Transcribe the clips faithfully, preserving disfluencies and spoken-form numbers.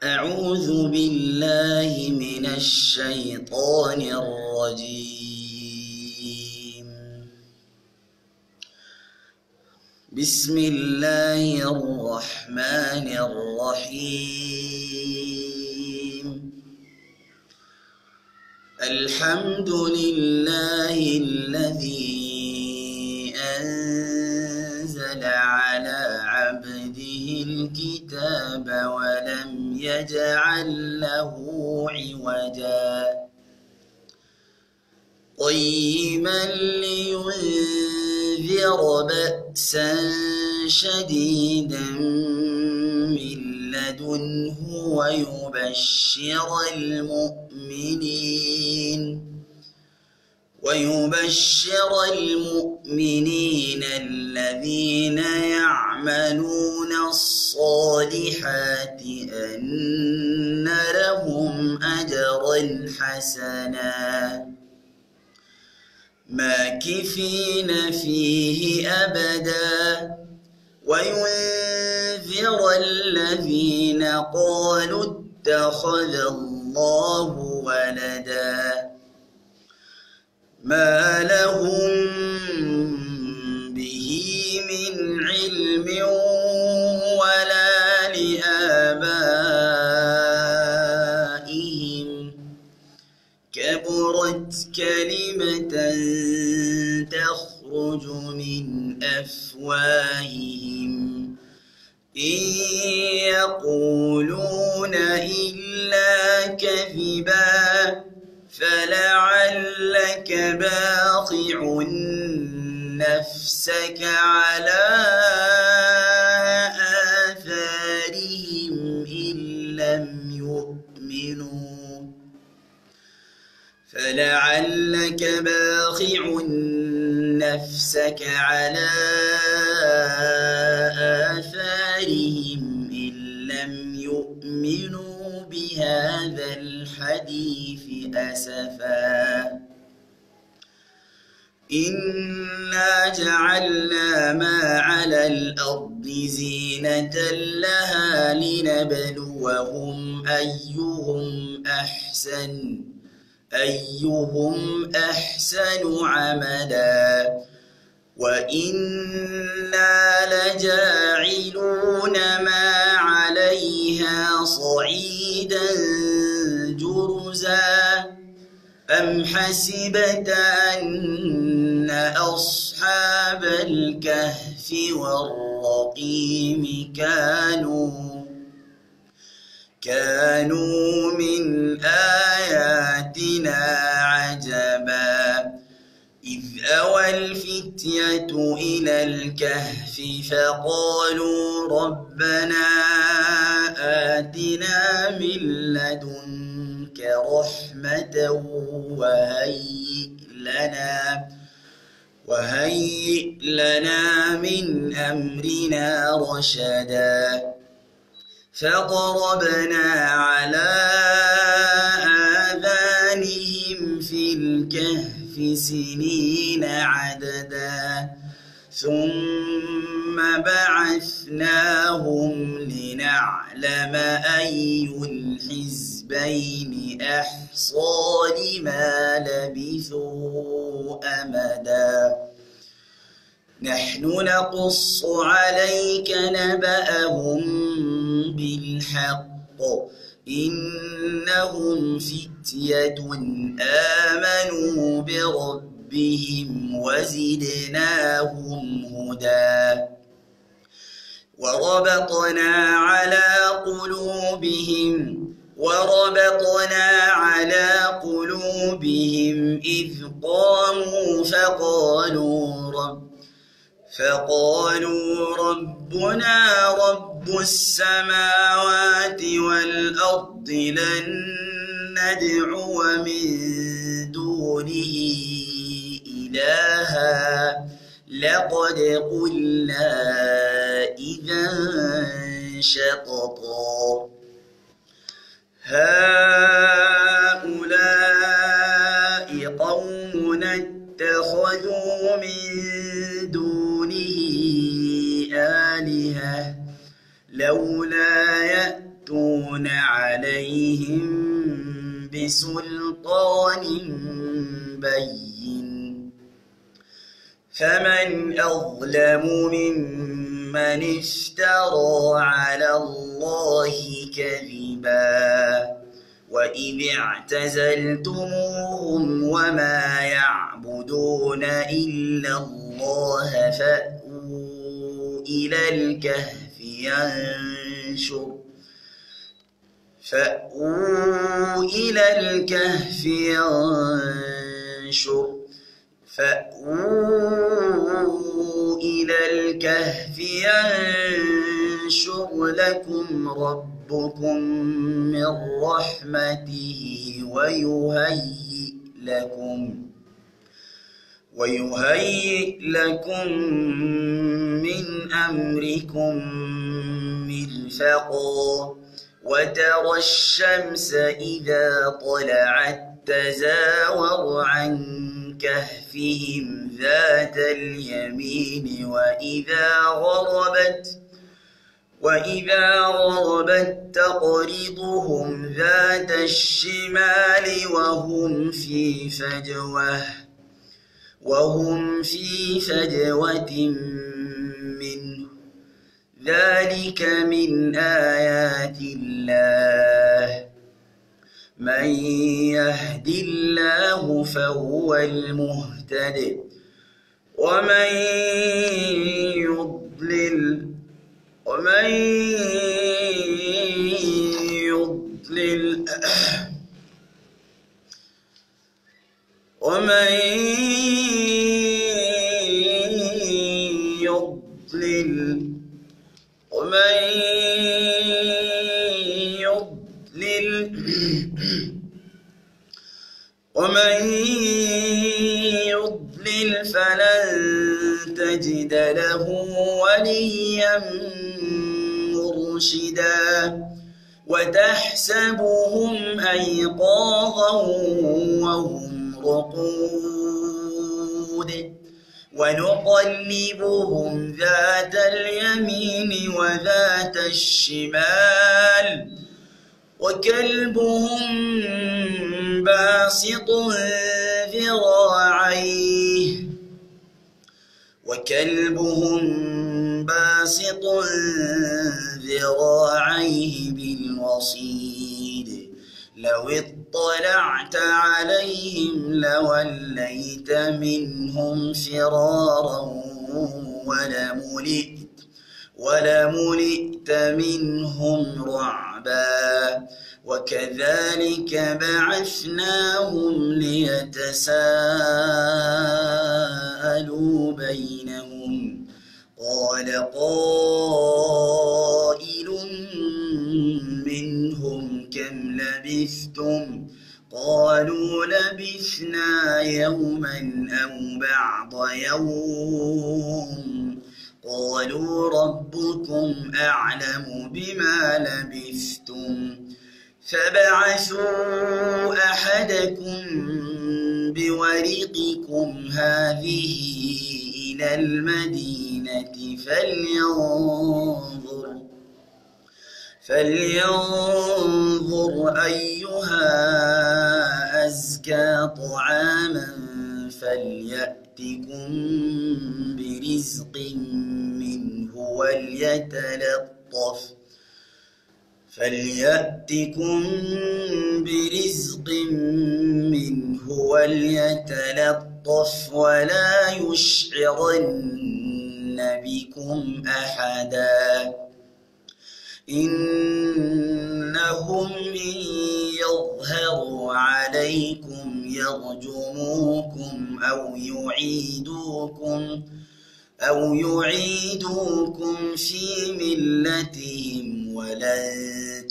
أعوذ بالله من الشيطان الرجيم. بسم الله الرحمن الرحيم. الحمد لله الذي أنزل على عبده الكتاب ولم يجعل له عوجا قيما لينذر بأسا شديدا من لدنه ويبشر المؤمنين ويبشر المؤمنين الذين يعملون الصالحات أن لهم أجرا حسنا ماكثين فيه أبدا وينذر الذين قالوا اتخذ الله ولدا ما لهم به من علم ولا لآبائهم كبرت كلمة تخرج من أفواههم إن يقولون إلا كذبا فلعلك باخع نفسك على آثارهم إن لم يؤمنوا فلعلك باخع نفسك على آثارهم إن لم يؤمنوا بهذا الحديث أسفا إنا جعلنا ما على الأرض زينة لها لنبلوهم أيهم أحسن أيهم أحسن عملا وإنا لجاعلون ما عليها صعيدا جرزا أم حسبت أن أصحاب الكهف والرقيم كانوا كانوا من آياتنا عجبا إذ أوى الفتية إلى الكهف فقالوا ربنا آتنا من لدنك رحمة وهيئ لنا وهيئ لنا من أمرنا رشدا فضربنا على آذانهم في الكهف سنين عددا ثم بعثناهم لنعلم أي الحزبين أحصى لما لبثوا أمدا نحن نقص عليك نبأهم بالحق إنهم فتية آمنوا بربهم وزدناهم هدى وربطنا على قلوبهم وربطنا على قلوبهم إذ قاموا فقالوا رب فقالوا ربنا رب السماوات والأرض لن ندعو من دونه إلها لقد قلنا إذا شططا هؤلاء قوم اتخذوا من دونه آلهة لولا تأتون عليهم بسلطان بين فمن أظلم ممن افترى على الله كذبا وإذ اعتزلتموهم وما يعبدون إلا الله فأووا إلى الكهف ينشر فأووا إلى الكهف ينشر فأووا إلى الكهف ينشر لكم ربكم من رحمته ويهيئ لكم ويهيئ لكم من أمركم مرفقا وترى الشمس إذا طلعت تزاور عن كهفهم ذات اليمين وإذا غربت وإذا غربت تقرضهم ذات الشمال وهم في فجوة وهم في فجوة منه ذلك من آيات الله من يهد الله فهو المهتد ومن يضلل ومن يضلل ومن يضلل ومن يضلل ومن يضلل فلن تجد له وليا مرشدا وتحسبهم أيقاظا وهم رقود ونقلبهم ذات اليمين وذات الشمال وكلبهم باسط ذراعيه وكلبهم باسط ذراعيه بالوصيد لو اطلعت عليهم لوليت منهم فرارا ولملئت ولملئت منهم رعبا وكذلك بعثناهم ليتساءلوا بينهم قال قائل منهم كم لبثتم قالوا لبثنا يوما أو بعض يوم قالوا ربكم أعلم بما لبثتم فابعثوا أحدكم بورقكم هذه إلى المدينة فلينظر فلينظر أيها أزكى طعاما فليأتكم برزق منه وليتلطف فليأتكم برزق منه وليتلطف ولا يشعرن بكم أحدا إنهم إن يظهروا عليكم يرجموكم أو يعيدوكم أو يعيدوكم في ملتهم ولن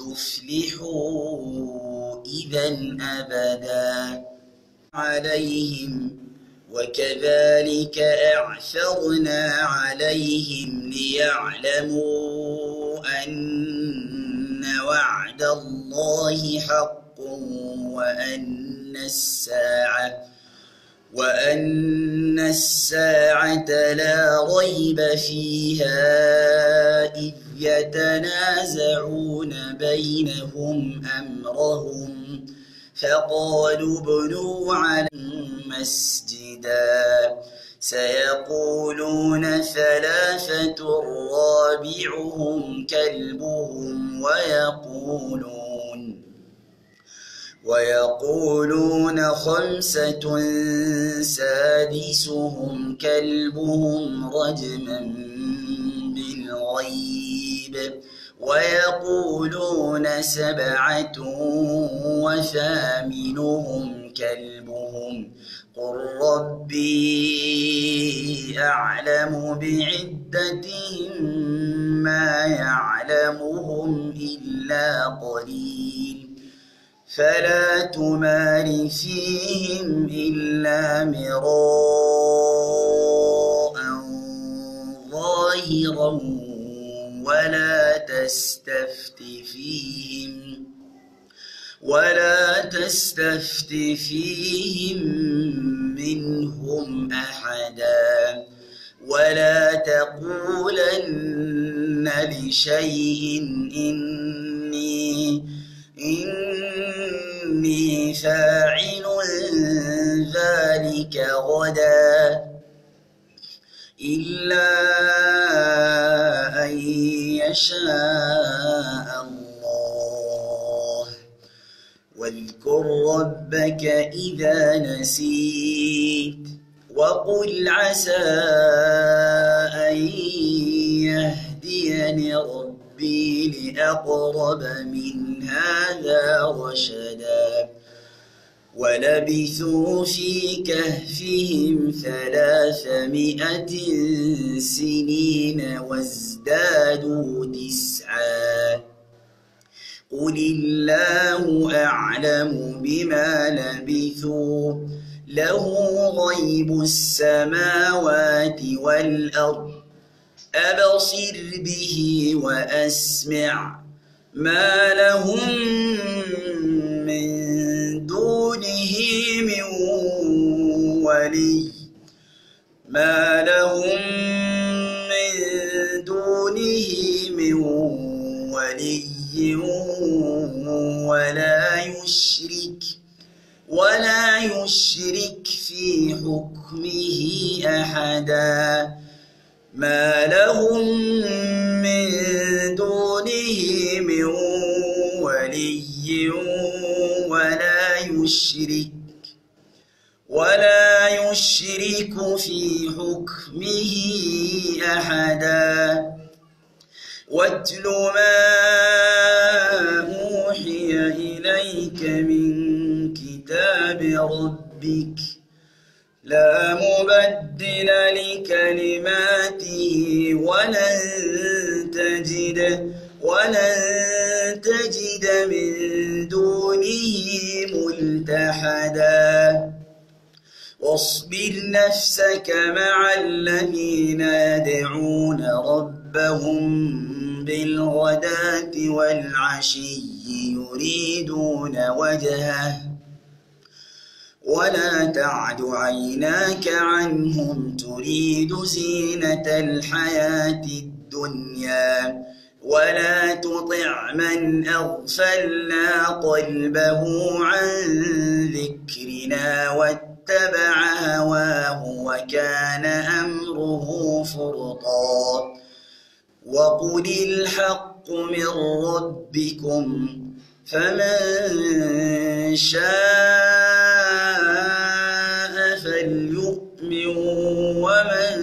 تفلحوا إذا أبدا عليهم وكذلك أعثرنا عليهم ليعلموا أن وعد الله حق وأن الساعة وأن الساعة لا ريب فيها إذ يتنازعون بينهم أمرهم فقالوا ابنوا عليهم مسجدا سيقولون ثلاثة رابعهم كلبهم ويقولون ويقولون خمسة سادسهم كلبهم رجما بالغيب ويقولون سبعة وثامنهم كلبهم قل ربي أعلم بعدتهم ما يعلمهم إلا قليل فلا تمار فيهم إلا مراء ظاهرا ولا تستفت فيهم ولا تستفت فيهم منهم أحدا ولا تقولن لشيء إني إني فاعل ذلك غدا إلا أن يشاء الله واذكر ربك إذا نسيت وقل عسى أن يهديني ربي لأقرب من هذا رشدا ولبثوا في كهفهم ثلاثمائة سنين وازدادوا تسعا قل الله أعلم بما لبثوا له غيب السماوات والأرض أبصر به وأسمع ما لهم من دونه من ولي ما لهم من دونه من ولي ولا يشرك ولا يشرك في حكمه أحدا ما لهم من دونه من ولي ولا يشرك ولا يشرك في حكمه أحدا واتل ما أوحي إليك من كتاب ربك لا مبدل لكلماته ولن تجد ولن تجد من دونه ملتحدا واصبر نفسك مع الذين يدعون ربهم بالغداة والعشي يريدون وجهه ولا تعد عيناك عنهم تريد زينة الحياة الدنيا ولا تطع من أغفلنا قلبه عن ذكرنا واتبع هواه وكان أمره فرطا وقل الحق من ربكم فمن شاء فليؤمن ومن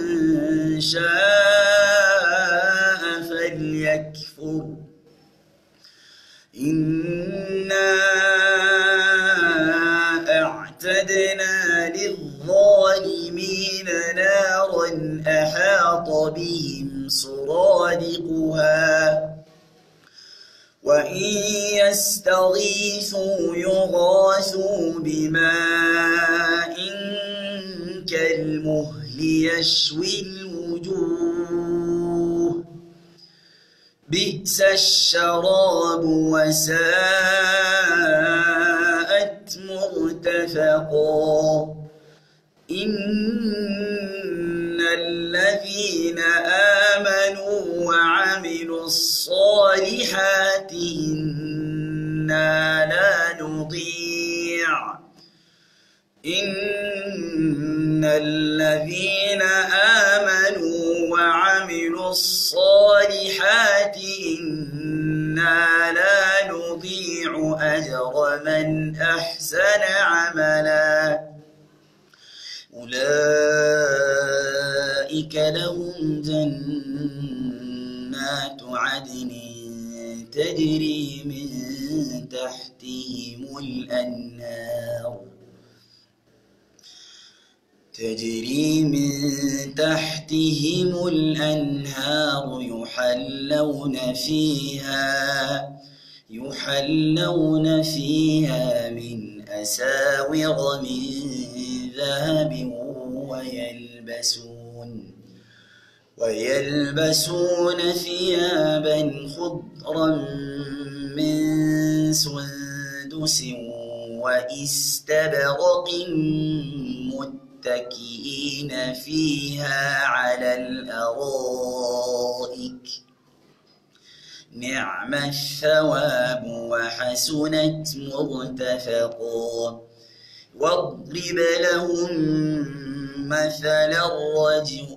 شاء فليكفر إنا أعتدنا للظالمين نارا أحاط بهم سرادقها وإن يستغيثوا يغاثوا بماء كالمهل يشوي الوجوه بئس الشراب وساءت مرتفقا إن الذين آمنوا وعملوا الصالحات الصالحات إنا لا نضيع إن الذين آمنوا وعملوا الصالحات إنا لا نضيع أجر من أحسن عملا أولئك لهم جنات عدن تجري من تحتهم الأنهار تجري من تحتهم الأنهار يحلون فيها يحلون فيها من أساور من ذهب ويلبسون ويلبسون ثيابا خضرا من سندس واستبرق متكئين فيها على الأرائك نعم الثواب وحسنت مرتفقا واضرب لهم مثل الرجل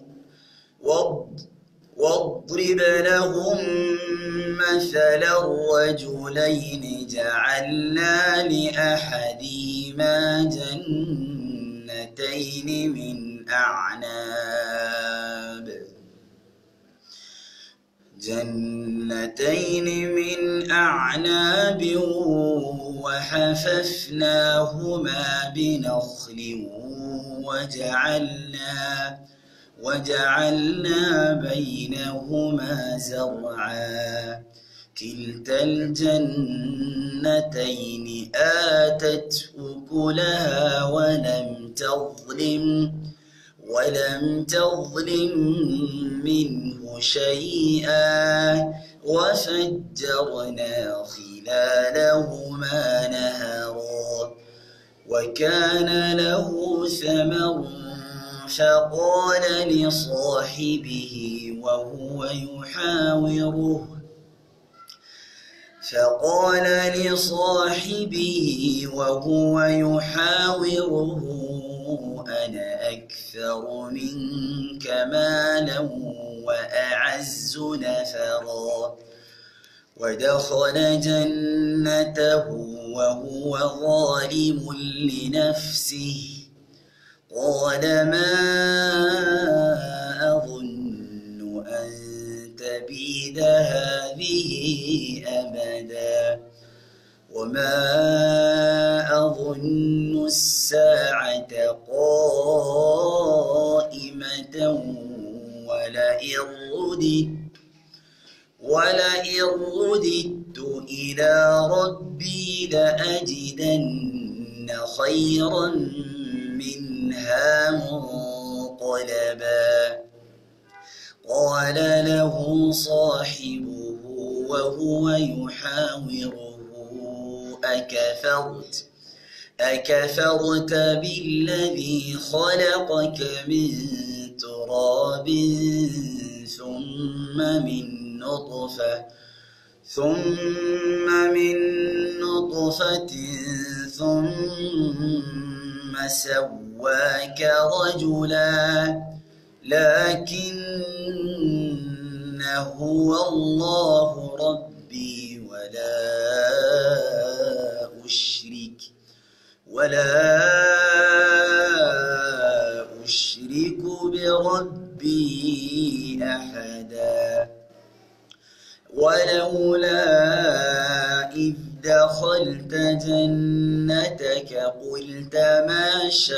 واضرب لهم مثل الرجلين جعلنا لأحدهما جنتين من أعناب جنتين من أعناب وحففناهما بنخل وجعلنا وجعلنا بينهما زرعا كلتا الجنتين آتت أكلها ولم تظلم ولم تظلم منه شيئا وفجرنا خلالهما نهرا وكان له ثمر فقال لصاحبه وهو يحاوره فقال لصاحبه وهو يحاوره أنا أكثر منك مالا وأعز نفرا ودخل جنته وهو ظالم لنفسه قال ما أظن أن تبيد هذه أبدا وما أظن الساعة قائمة ولئن رددت ولئن رددت إلى ربي لأجدن خيرا منها منقلبا قال له صاحبه وهو يحاوره أكفرت أكفرت بالذي خلقك من تراب ثم من نطفة ثم من نطفة ثم سواك رجلا لكن هو الله ربي ولا أشرك ولا أشرك بربي أحدا ولولا إذ دخلت جنتك قلت ما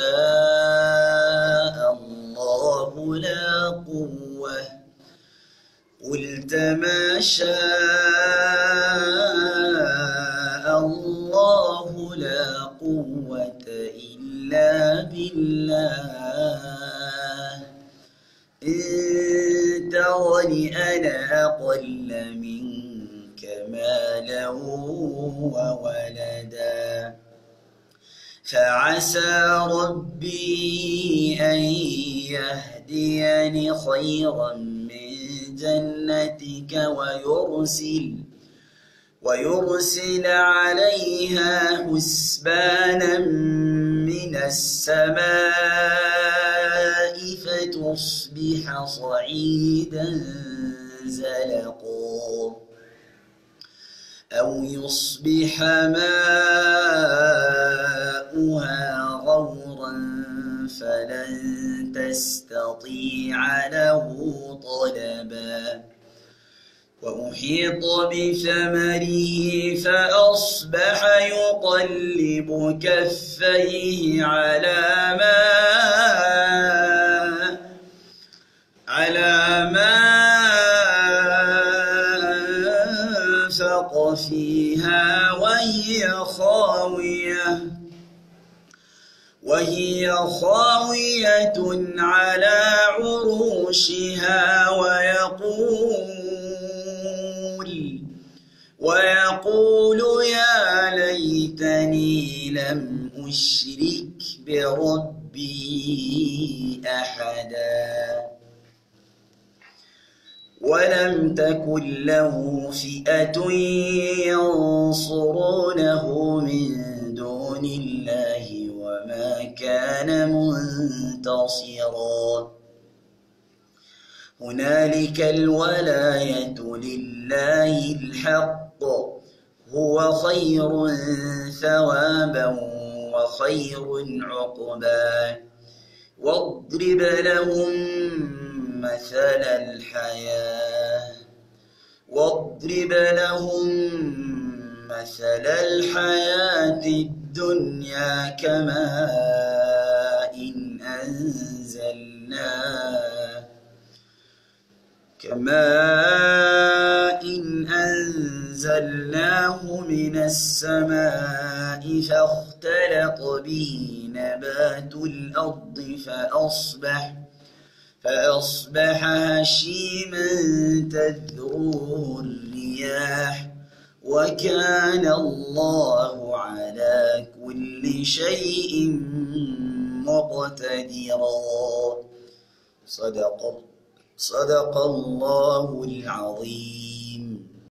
شاء الله لا قوة قلت ما شاء الله لا قوة إلا بالله إن ترني أنا أقل منك مالا وولدا فعسى ربي أن يهديني خيرا من جنتك ويرسل ويرسل عليها حسبانا من السماء فتصبح صعيدا زلقا أو يصبح ماؤها غورا فلن تستطيع له طلبا وأحيط بثمره فأصبح يقلب كفيه على ما على ما أنفق فيها وهي خاوية وهي خاوية على عروشها ويقول ويقول يا ليتني لم أشرك بربي أحدا ولم تكن له فئة ينصرونه من دون الله وما كان منتصرا هنالك الولاية لله الحق هو خير ثوابا وخير عقبا واضرب لهم مثل الحياة واضرب لهم مثل الحياة الدنيا كماء إن أنزلناه كماء إن أنزلناه من السماء فاختلط به نبات الأرض فأصبح فأصبح هشيما تذروه الرياح وكان الله على كل شيء مقتدرا صدق صدق الله العظيم.